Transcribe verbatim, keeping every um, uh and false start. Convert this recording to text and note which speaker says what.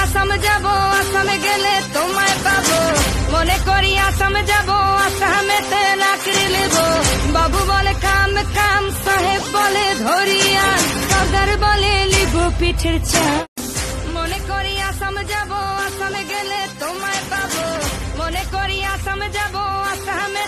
Speaker 1: আসাম যাবো, আসামে গেলে তোমায় পাবো। মনে করি আসাম যাবো, আসামেতে চাকরি নেবো। বাবু বলে কাম কাম, সাহেব বলে ধরিয়া, সর্দার বলে লিবু পিঠের চা। মনে করি আসাম যাবো, আসামে গেলে তোমায় পাবো। মনে করি আসাম যাবো, আসামে